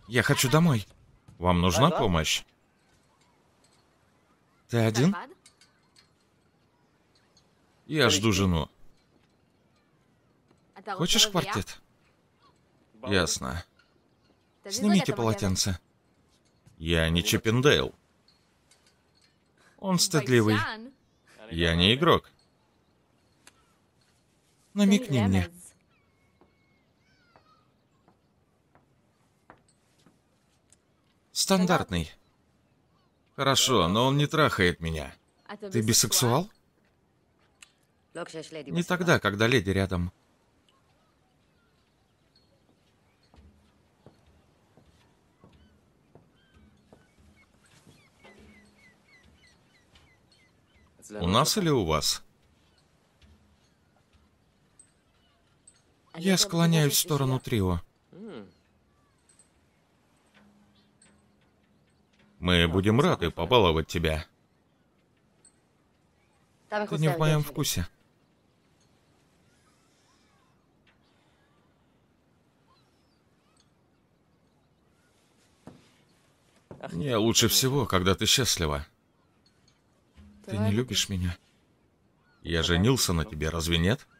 Я хочу домой. Вам нужна помощь? Ты один? Я жду жену. Хочешь квартет? Ясно. Снимите полотенце. Я не Чиппендейл. Он стыдливый. Я не игрок. Намекни мне. Стандартный. Хорошо, но он не трахает меня. Ты бисексуал? Не тогда, когда леди рядом. У нас или у вас? Я склоняюсь в сторону трио. Мы будем рады побаловать тебя. Ты не в моем вкусе. Мне лучше всего, когда ты счастлива. Ты не любишь меня? Я женился на тебе, разве нет?